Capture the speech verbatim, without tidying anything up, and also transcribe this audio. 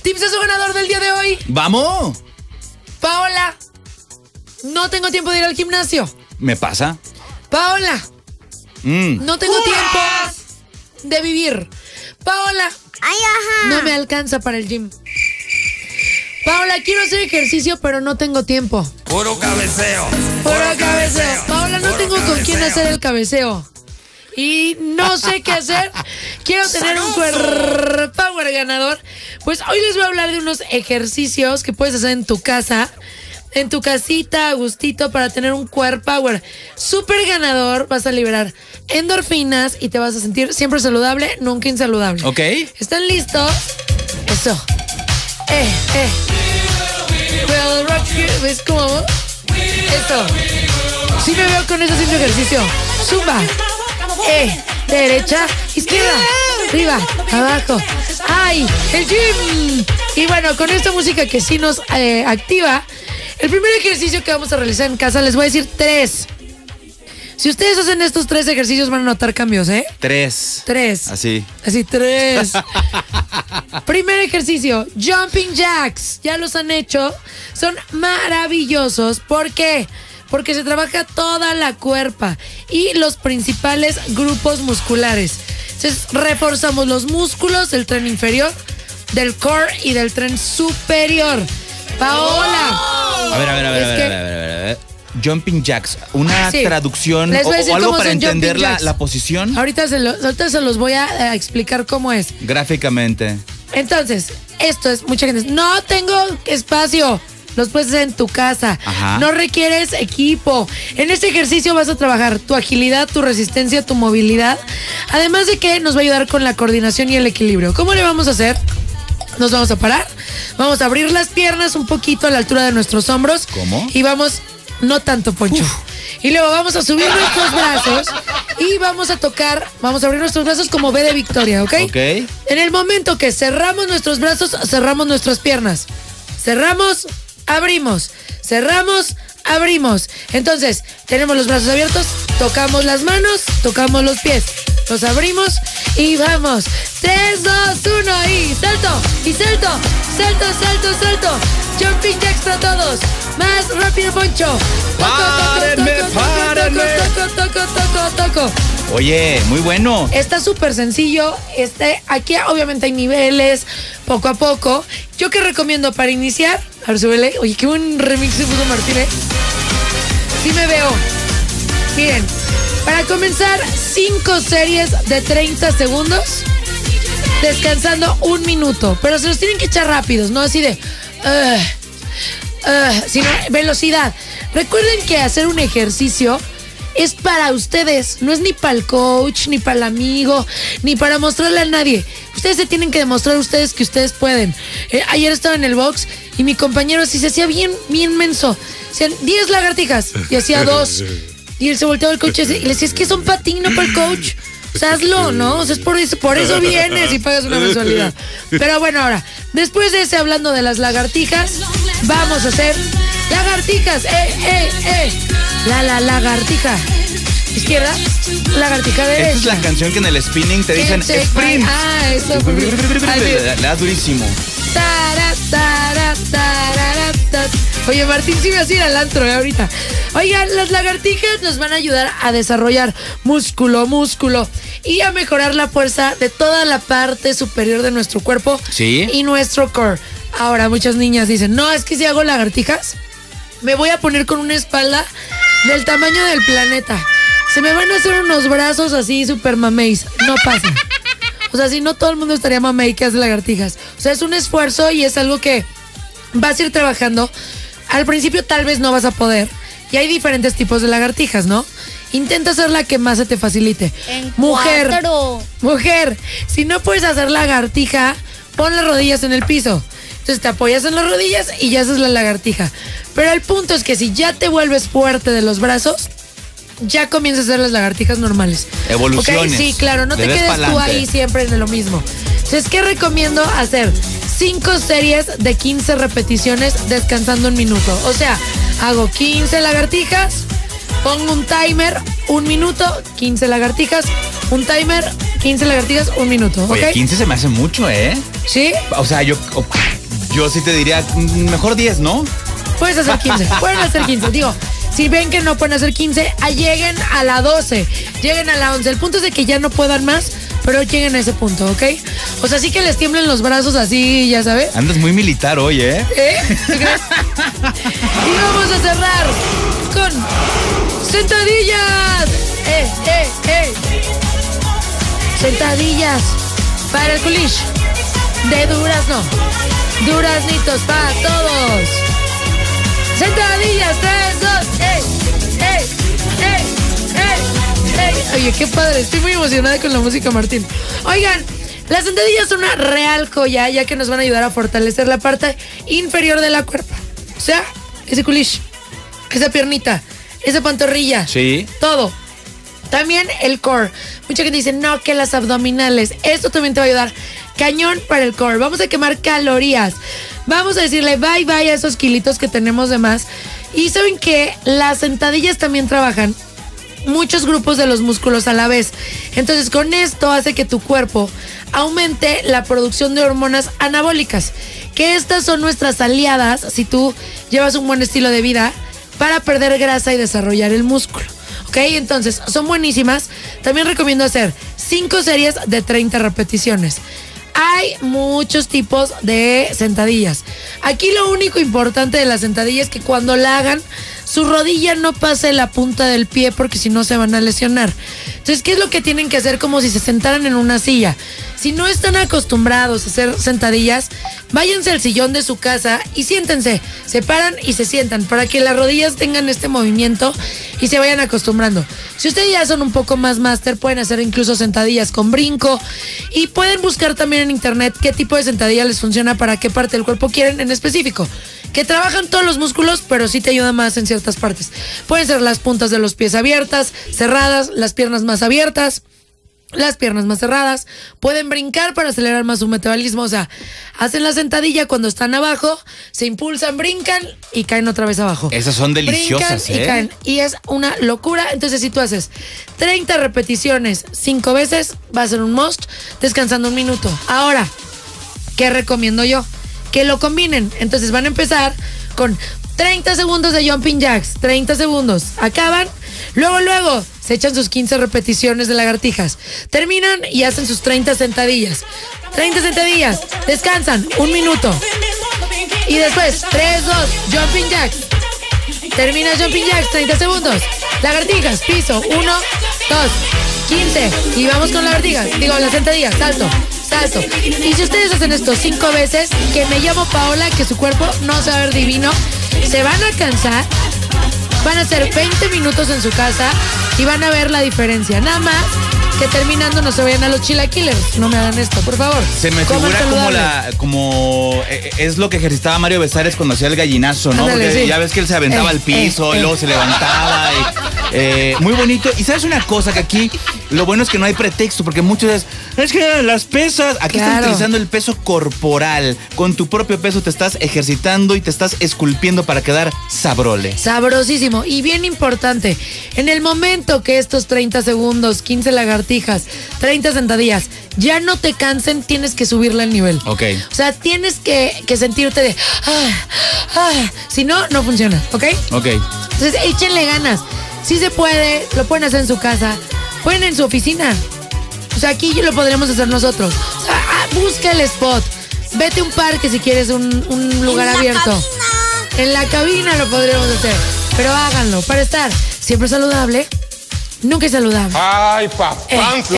Tipsazo ganador del día de hoy. ¡Vamos! Paola, no tengo tiempo de ir al gimnasio. ¿Me pasa? Paola, Mm. no tengo tiempo de vivir. Paola, Ay, ajá. no me alcanza para el gym. Paola, quiero hacer ejercicio, pero no tengo tiempo. Puro cabeceo. Puro cabeceo. Paola, no tengo con quién hacer el cabeceo. Y no sé qué hacer. Quiero tener un core power ganador. Pues hoy les voy a hablar de unos ejercicios que puedes hacer en tu casa, en tu casita, a gustito, para tener un core power súper ganador. Vas a liberar endorfinas y te vas a sentir siempre saludable, nunca insaludable. Ok. ¿Están listos? Eso. Eh, eh. Well, rock you. ¿Ves cómo? Eso. Sí me veo con eso haciendo ejercicio. Zumba. Eh, derecha, izquierda, arriba, abajo. ¡Ay! ¡El gym! Y bueno, con esta música que sí nos eh, activa, el primer ejercicio que vamos a realizar en casa, les voy a decir tres. Si ustedes hacen estos tres ejercicios, van a notar cambios, ¿eh? Tres. Tres. Así. Así, tres. Primer ejercicio, jumping jacks. Ya los han hecho. Son maravillosos. ¿Por qué? Porque se trabaja toda la cuerpa y los principales grupos musculares. Entonces, reforzamos los músculos del tren inferior, del core y del tren superior. Paola. A ver, a ver, a ver, Es a ver, que- a ver, a ver, a ver. Jumping jacks, una Sí. traducción Les o, voy a decir o algo cómo para son entender jumping la, jacks. la posición Ahorita se, lo- ahorita se los voy a, a explicar cómo es. gráficamente. Entonces, esto es, mucha gente dice, no tengo espacio. Los puedes hacer en tu casa. Ajá. No requieres equipo. En este ejercicio vas a trabajar tu agilidad, tu resistencia, tu movilidad. Además de que nos va a ayudar con la coordinación y el equilibrio. ¿Cómo le vamos a hacer? Nos vamos a parar. Vamos a abrir las piernas un poquito a la altura de nuestros hombros. ¿Cómo? Y vamos, no tanto, Poncho. Y luego vamos a subir nuestros brazos y vamos a tocar, vamos a abrir nuestros brazos como B de Victoria, ¿ok? Ok. En el momento que cerramos nuestros brazos, cerramos nuestras piernas. Cerramos, abrimos. Cerramos, abrimos. Entonces, tenemos los brazos abiertos, tocamos las manos, tocamos los pies. Los abrimos y vamos. tres, dos, uno y salto, y salto, salto, salto, salto. Jumping jacks para todos. Más rápido, Poncho. Toco, Párenme, toco, toco, párenme. toco, toco, toco, toco, toco. Oye, muy bueno. Está súper sencillo. Este, aquí obviamente hay niveles, poco a poco. ¿Yo qué recomiendo para iniciar? A ver, súbele. Oye, qué buen remix se puso Martín, ¿eh? Sí me veo. Miren, para comenzar, cinco series de treinta segundos, descansando un minuto. Pero se los tienen que echar rápidos, no así de... Uh, uh, sino velocidad. Recuerden que hacer un ejercicio es para ustedes, no es ni para el coach, ni para el amigo, ni para mostrarle a nadie. Ustedes se tienen que demostrar a ustedes que ustedes pueden. Eh, ayer estaba en el box y mi compañero así se hacía bien, bien menso. Hacían diez lagartijas y hacía dos. Y él se volteaba al coach y le decía, es que son para ti, no para el coach. O sea, hazlo, ¿no? O sea, es por eso, por eso vienes y pagas una mensualidad. Pero bueno, ahora, después de ese hablando de las lagartijas, vamos a hacer lagartijas. ¡Eh, eh, eh! La, la, lagartija. Izquierda, lagartija derecha. Esta es la canción que en el spinning te dicen Can't take sprint. my- Ah, eso. Ahí Le viene. le das durísimo. Tara, tara, tarara, tat. Oye, Martín, sí me vas a ir al antro eh, ahorita. Oigan, las lagartijas nos van a ayudar a desarrollar músculo, músculo y a mejorar la fuerza de toda la parte superior de nuestro cuerpo Sí. y nuestro core. Ahora, muchas niñas dicen, no, es que si hago lagartijas, me voy a poner con una espalda del tamaño del planeta. Se me van a hacer unos brazos así super mameis. No pasa. O sea, si no todo el mundo estaría mamey que hace lagartijas. O sea, es un esfuerzo y es algo que vas a ir trabajando. Al principio tal vez no vas a poder. Y hay diferentes tipos de lagartijas, ¿no? Intenta hacer la que más se te facilite. En Mujer, cuatro. mujer, si no puedes hacer lagartija, pon las rodillas en el piso. Entonces te apoyas en las rodillas y ya haces la lagartija. Pero el punto es que si ya te vuelves fuerte de los brazos, ya comienzas a hacer las lagartijas normales. Evoluciones. Ok, sí, claro, no Le te des quedes tú pa'lante. ahí siempre en lo mismo. Entonces, ¿qué recomiendo hacer? Cinco series de quince repeticiones descansando un minuto. O sea, hago quince lagartijas, pongo un timer, un minuto, quince lagartijas, un timer, quince lagartijas, un minuto. ¿Ok? Oye, quince se me hace mucho, ¿eh? ¿Sí? O sea, yo, yo sí te diría, mejor diez, ¿no? Puedes hacer quince, pueden hacer quince. Digo, si ven que no pueden hacer quince, lleguen a la doce, lleguen a la once. El punto es de que ya no puedan más, pero lleguen a ese punto, ¿ok? O sea, sí que les tiemblen los brazos así, ya sabes. Andas muy militar hoy, ¿eh? ¿Eh? ¿Tú crees? Y vamos a cerrar con sentadillas. ¡Eh, eh, eh! Sentadillas para el culish de durazno. Duraznitos para todos. Sentadillas, tres, dos, ¡eh, eh, eh, eh, eh! Oye, qué padre, estoy muy emocionada con la música, Martín. Oigan, las sentadillas son una real joya, ya que nos van a ayudar a fortalecer la parte inferior de la cuerpa. O sea, ese culish, esa piernita, esa pantorrilla. Sí. Todo. También el core. Mucha gente dice, no, que las abdominales. Esto también te va a ayudar. Cañón para el core. Vamos a quemar calorías. Vamos a decirle bye bye a esos kilitos que tenemos de más. Y saben que las sentadillas también trabajan muchos grupos de los músculos a la vez. Entonces con esto hace que tu cuerpo aumente la producción de hormonas anabólicas, que estas son nuestras aliadas si tú llevas un buen estilo de vida para perder grasa y desarrollar el músculo. ¿Ok? Entonces son buenísimas. También recomiendo hacer cinco series de treinta repeticiones. Hay muchos tipos de sentadillas. Aquí lo único importante de la sentadilla es que cuando la hagan, su rodilla no pase la punta del pie, porque si no se van a lesionar. Entonces, ¿qué es lo que tienen que hacer? Como si se sentaran en una silla. Si no están acostumbrados a hacer sentadillas, váyanse al sillón de su casa y siéntense. Se paran y se sientan para que las rodillas tengan este movimiento y se vayan acostumbrando. Si ustedes ya son un poco más máster, pueden hacer incluso sentadillas con brinco y pueden buscar también en internet qué tipo de sentadilla les funciona para qué parte del cuerpo quieren en específico. Que trabajan todos los músculos, pero sí te ayuda más en ciertas partes. Pueden ser las puntas de los pies abiertas, cerradas, las piernas más abiertas, las piernas más cerradas. Pueden brincar para acelerar más su metabolismo. O sea, hacen la sentadilla cuando están abajo, se impulsan, brincan y caen otra vez abajo. Esas son deliciosas, brincan ¿eh? Y caen. Y es una locura. Entonces, si tú haces treinta repeticiones cinco veces, va a ser un must, descansando un minuto. Ahora, ¿qué recomiendo yo? Que lo combinen. Entonces van a empezar con treinta segundos de jumping jacks, treinta segundos, acaban, luego luego se echan sus quince repeticiones de lagartijas, terminan y hacen sus treinta sentadillas, treinta sentadillas, descansan un minuto y después tres, dos, jumping jacks, termina jumping jacks, treinta segundos, lagartijas, piso, uno, dos, quince y vamos con lagartijas, digo las sentadillas, salto, salto. Y si ustedes hacen esto cinco veces, que me llamo Paola, que su cuerpo no se va a ver divino, se van a cansar, van a hacer veinte minutos en su casa y van a ver la diferencia. Nada más que terminando no se vayan a los chilaquilers. No me hagan esto, por favor. Se me Coman figura como saludable. la, como eh, es lo que ejercitaba Mario Besares cuando hacía el gallinazo, ¿no? Ándale, Porque sí. ya ves que él se aventaba Eh, al piso eh, y luego eh. se levantaba. Y, eh, muy bonito. Y sabes una cosa, que aquí lo bueno es que no hay pretexto, porque muchos es, es que las pesas, aquí Claro. están utilizando el peso corporal. Con tu propio peso te estás ejercitando y te estás esculpiendo para quedar sabrole. Sabrosísimo. Y bien importante, en el momento que estos treinta segundos, quince lagartijas, treinta sentadillas, ya no te cansen, tienes que subirle el nivel. Ok. O sea, tienes que, que sentirte de... Ah, ah, si no, no funciona, ¿ok? Ok. Entonces, échenle ganas. Si se puede, lo pueden hacer en su casa, pueden en su oficina. O sea, aquí lo podríamos hacer nosotros. O sea, ah, busca el spot. Vete a un parque si quieres un, un lugar En la abierto. cabina. En la cabina lo podríamos hacer. Pero háganlo para estar siempre saludable, nunca saludable. Ay, papá. Eh.